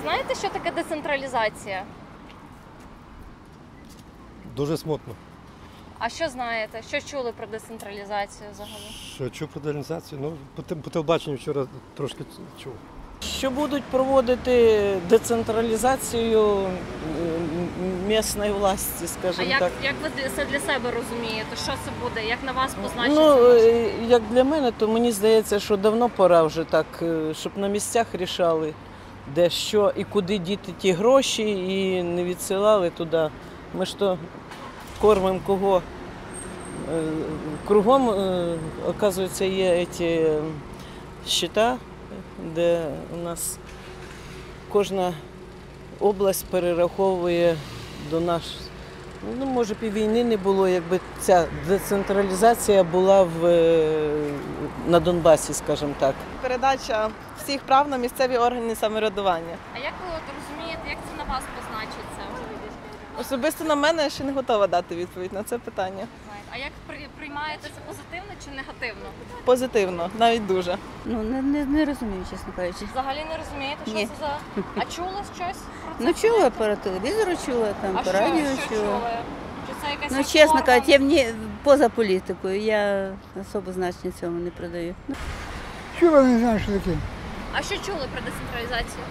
знаєте, що таке децентралізація? Дуже смутно. А що знаєте? Що чули про децентралізацію взагалі? Що чув про децентралізацію? Ну, по телебаченню вчора трошки чув. Що будуть проводити децентралізацію місцевої власті, скажімо так. Як ви це для себе розумієте? Що це буде? Як на вас позначиться? Ну, як для мене, то мені здається, що давно пора вже так, щоб на місцях рішали, де що і куди діти ті гроші, і не відсилали туди. Ми ж то кормимо кого. Кругом, оказується, є ці щита, де у нас кожна область перераховує до нас. Ну, може б і війни не було, якби ця децентралізація була на Донбасі, скажімо так. Передача всіх прав на місцеві органи самоврядування. А як ви розумієте, як це на вас позначиться? Особисто на мене ще не готова дати відповідь на це питання. А як приймаєте це позитивно чи негативно? Позитивно, навіть дуже. Ну, не розумію, чесно кажучи. Взагалі не розумієте, що Ні. це за... А чули щось про це? Ну, чула по телевізору, чула, там, А по радіо що чула. чули? Чи це якась Ну, чесно реформа? кажучи, я мені поза політикою, я особо значення цьому не придаю. Чого не знаю, що таке? А що чули про децентралізацію?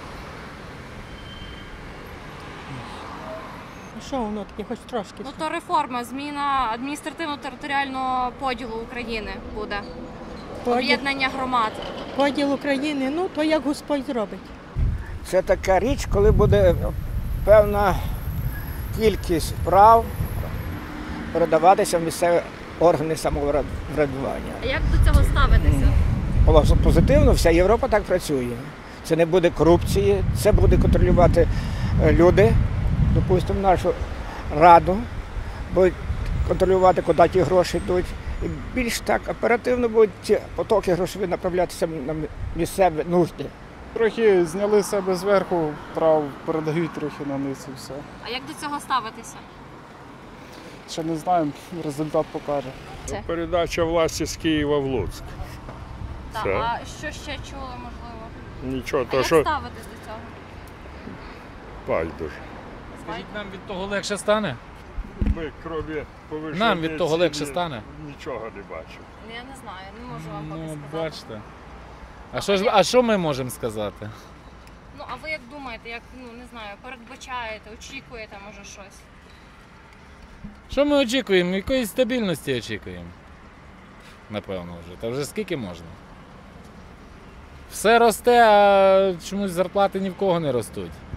Що воно таке, хоч трошки? Ну то реформа, зміна адміністративно-територіального поділу України буде. Об'єднання громад. Поділ України, ну то як Господь зробить. Це така річ, коли буде певна кількість прав передаватися в місцеві органи самоврядування. А як до цього ставитися? Позитивно, вся Європа так працює. Це не буде корупції, це буде контролювати люди, допустимо, нашу раду, будуть контролювати, куди ті гроші йдуть. І більш так оперативно будуть ці потоки грошові направлятися на місцеві нужди. Трохи зняли себе зверху, прав передають трохи на низ і все. А як до цього ставитися? Ще не знаємо, результат покаже. Це. Передача власті з Києва в Луцьк. Так, Все. а що ще чули, можливо? Нічого, А то як що ставитись до цього? байдуже. Скажіть, нам від того легше стане? Ми, крові повищення Нам від того легше ціни, стане? нічого не бачимо. Я не знаю, не можу вам поки Ну, сказати. бачите. А що ми можемо сказати? Ну, а ви як думаєте, як, ну, не знаю, передбачаєте, очікуєте, може, щось? Що ми очікуємо? Якоїсь стабільності очікуємо. Напевно вже. Та вже скільки можна? Все росте, а чомусь зарплати ні в кого не ростуть.